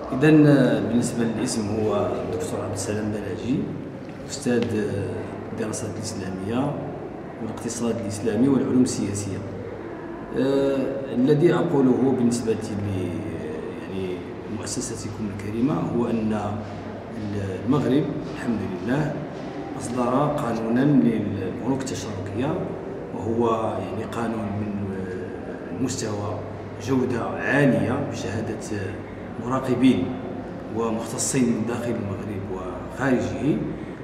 إذا بالنسبة للاسم هو الدكتور عبد السلام بلاجي، أستاذ الدراسات الإسلامية والاقتصاد الإسلامي والعلوم السياسية. الذي أقوله بالنسبة يعني مؤسستكم الكريمة هو أن المغرب الحمد لله أصدر قانونا للبنوك التشاركية، وهو يعني قانون من مستوى جودة عالية بشهادة مراقبين ومختصين من داخل المغرب وخارجه.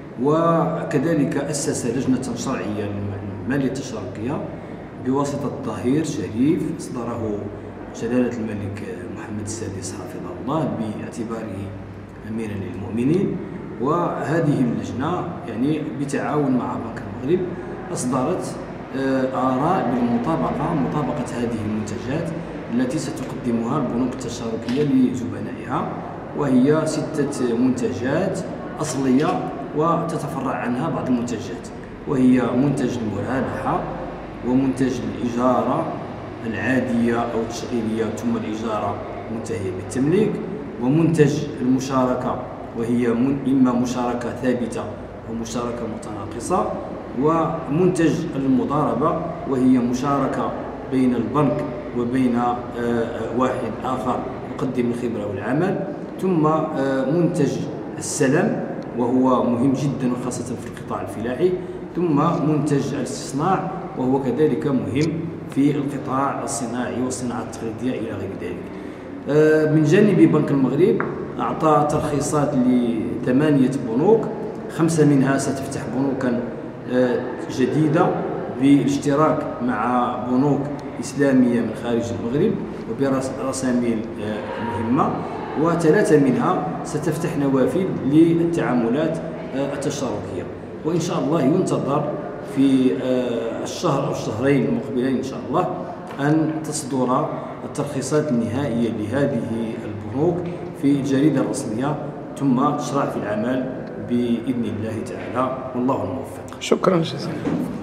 وكذلك أسس لجنة شرعية للمالية التشاركية بواسطة ظهير شريف أصدره جلالة الملك محمد السادس حفظه الله باعتباره أميرا للمؤمنين. وهذه اللجنة يعني بتعاون مع بنك المغرب أصدرت آراء مطابقة هذه المنتجات التي ستقدمها البنوك التشاركية لزبنائها، وهي 6 منتجات أصلية وتتفرع عنها بعض المنتجات، وهي منتج المرابحة، ومنتج الإجارة العادية أو التشغيلية ثم الإجارة منتهية بالتمليك، ومنتج المشاركة وهي إما مشاركة ثابتة أو مشاركة متناقصة، ومنتج المضاربة وهي مشاركة بين البنك وبين واحد آخر يقدم الخبرة والعمل، ثم منتج السلم وهو مهم جدا وخاصة في القطاع الفلاحي، ثم منتج الاستصناع وهو كذلك مهم في القطاع الصناعي والصناعة التقليدية إلى غير ذلك. من جانب بنك المغرب أعطى ترخيصات ل8 بنوك، 5 منها ستفتح بنوكا جديدة بالاشتراك مع بنوك إسلامية من خارج المغرب وبرساميل مهمة، و3 منها ستفتح نوافذ للتعاملات التشاركية. وإن شاء الله ينتظر في الشهر أو الشهرين المقبلين إن شاء الله أن تصدر الترخيصات النهائية لهذه البنوك في الجريدة الرسمية، ثم تشرع في العمل بإذن الله تعالى، والله الموفق. شكرا جزيلا.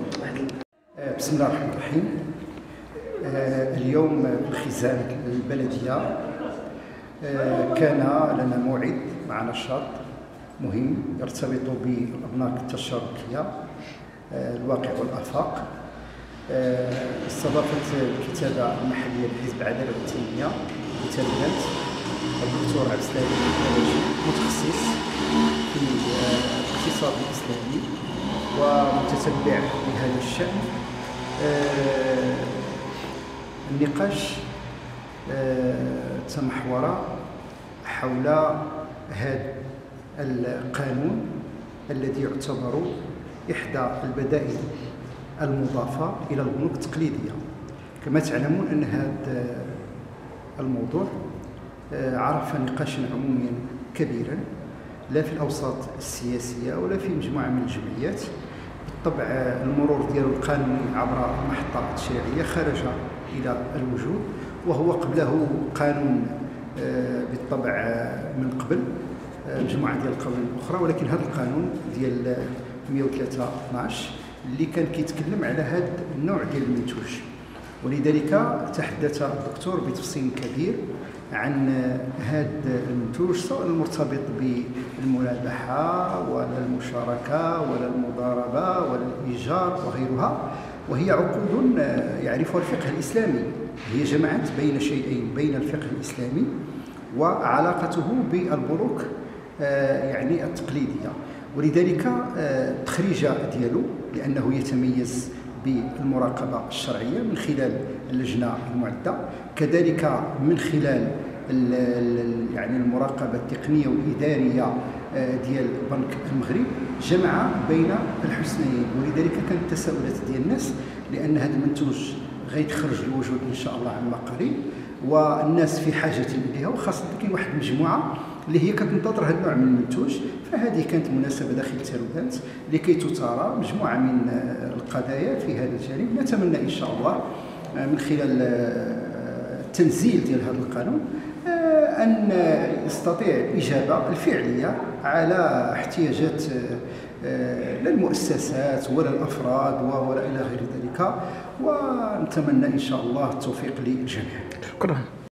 بسم الله الرحمن الرحيم. اليوم بالخزان البلدية كان لنا موعد مع نشاط مهم يرتبط بالأبناك التشاركية الواقع والآفاق. استضافت الكتابة المحلية لحزب العدالة والتنمية بتلميذ الدكتور عبد السلام بلاجي، متخصص في الاقتصاد الإسلامي ومتتبع بهذا الشأن. النقاش تمحور حول هذا القانون الذي يعتبر إحدى البدائل المضافة إلى البنوك التقليدية. كما تعلمون أن هذا الموضوع عرف نقاشا عموميا كبيرا لا في الأوساط السياسية ولا في مجموعة من الجمعيات. بالطبع المرور ديال القانون عبر المحطة التشريعية خرج إلى الوجود، وهو قبله قانون بالطبع من قبل مجموعة ديال القوانين الأخرى، ولكن هذا القانون ديال 103/12 اللي كان كيتكلم على هذا النوع ديال المنتوج. ولذلك تحدث الدكتور بتفصيل كبير عن هذا المنتوج، سواء المرتبط بالمرابحة ولا المشاركة ولا المضاربة ولا الإيجار وغيرها، وهي عقود يعرفها الفقه الإسلامي. هي جمعت بين شيئين، بين الفقه الإسلامي وعلاقته بالبنوك يعني التقليدية. ولذلك التخريجة ديالو لأنه يتميز بالمراقبة الشرعية من خلال اللجنة المعدة، كذلك من خلال يعني المراقبة التقنية والإدارية ديال بنك المغرب، جمع بين الحسنيين. ولذلك كانت التساؤلات ديال الناس، لأن هذا المنتوج غيتخرج للوجود إن شاء الله عما قريب، والناس في حاجة إليها، وخاصة كاين واحد المجموعة اللي هي كتنتظر هذا النوع من المنتوج. فهذه كانت مناسبة داخل التلوثات لكي تثار مجموعة من القضايا في هذا الجانب. نتمنى إن شاء الله من خلال التنزيل ديال هذا القانون أن يستطيع الإجابة الفعلية على احتياجات لا المؤسسات ولا الأفراد ولا إلى غير ذلك، ونتمنى إن شاء الله التوفيق للجميع. شكرا.